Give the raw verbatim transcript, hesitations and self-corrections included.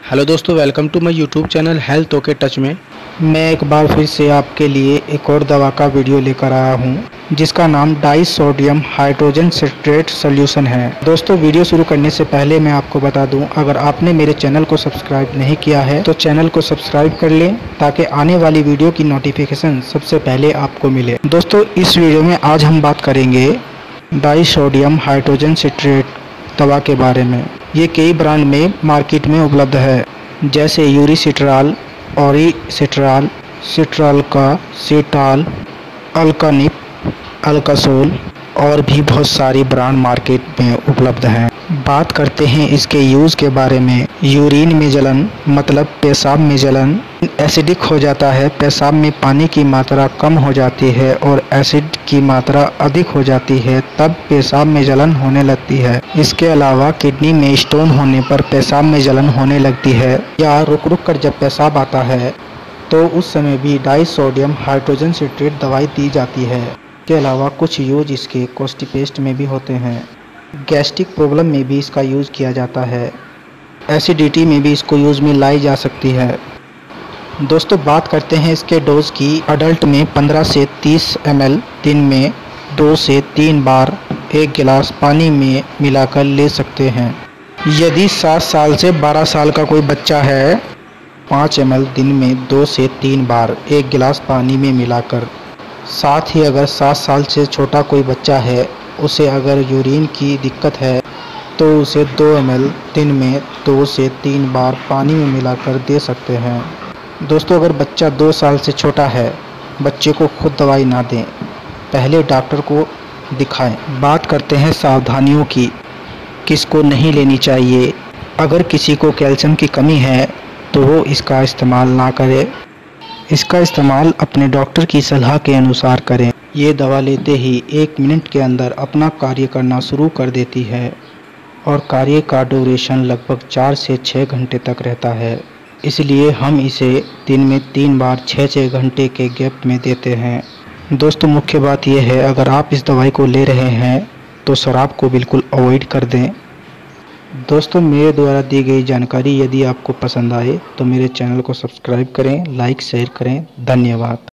Hello दोस्तों, welcome to my YouTube channel health okay touch में। मैं एक बार फिर से आपके लिए एक और दवा का वीडियो लेकर आया हूं, जिसका नाम disodium hydrogen citrate solution है। दोस्तों, वीडियो शुरू करने से पहले मैं आपको बता दूं, अगर आपने मेरे चैनल को सब्सक्राइब नहीं किया है तो चैनल को सब्सक्राइब कर लें, ताकि आने वाली वीडियो की नोटिफिकेशन सबसे पहले आपको मिले। दोस्तों, इस वीडियो में आज हम बात करेंगे डाई सोडियम हाइड्रोजन सिट्रेट दवा के बारे में। ये कई ब्रांड में मार्केट में उपलब्ध है, जैसे यूरिसिट्राल, ओरिसिट्राल, सिट्रालका, सिटाल, अल्कानिप, अल्कासोल और भी बहुत सारी ब्रांड मार्केट में उपलब्ध हैं। बात करते हैं इसके यूज़ के बारे में। यूरिन में जलन मतलब पेशाब में जलन, एसिडिक हो जाता है, पेशाब में पानी की मात्रा कम हो जाती है और एसिड की मात्रा अधिक हो जाती है, तब पेशाब में जलन होने लगती है। इसके अलावा किडनी में स्टोन होने पर पेशाब में जलन होने लगती है, या रुक रुक कर जब पेशाब आता है तो उस समय भी डाई सोडियम हाइड्रोजन सिट्रेट दवाई दी जाती है। इसके अलावा कुछ यूज इसके कॉन्स्टिपेशन में भी होते हैं। गैस्ट्रिक प्रॉब्लम में भी इसका यूज़ किया जाता है। एसिडिटी में भी इसको यूज़ में लाई जा सकती है। दोस्तों, बात करते हैं इसके डोज की। अडल्ट में पंद्रह से तीस एम एल दिन में दो से तीन बार एक गिलास पानी में मिलाकर ले सकते हैं। यदि सात साल से बारह साल का कोई बच्चा है, पाँच एम एल दिन में दो से तीन बार एक गिलास पानी में मिलाकर। साथ ही अगर सात साल से छोटा कोई बच्चा है, उसे अगर यूरिन की दिक्कत है तो उसे दो एम एल दिन में दो से तीन बार पानी में मिलाकर दे सकते हैं। दोस्तों, अगर बच्चा दो साल से छोटा है, बच्चे को खुद दवाई ना दें, पहले डॉक्टर को दिखाएं। बात करते हैं सावधानियों की, किसको नहीं लेनी चाहिए। अगर किसी को कैल्शियम की कमी है तो वो इसका इस्तेमाल ना करे। इसका इस्तेमाल अपने डॉक्टर की सलाह के अनुसार करें। ये दवा लेते ही एक मिनट के अंदर अपना कार्य करना शुरू कर देती है और कार्य का ड्यूरेशन लगभग चार से छः घंटे तक रहता है। इसलिए हम इसे दिन में तीन बार छः छः घंटे के गैप में देते हैं। दोस्तों, मुख्य बात यह है, अगर आप इस दवाई को ले रहे हैं तो शराब को बिल्कुल अवॉइड कर दें। दोस्तों, मेरे द्वारा दी गई जानकारी यदि आपको पसंद आए तो मेरे चैनल को सब्सक्राइब करें, लाइक शेयर करें। धन्यवाद।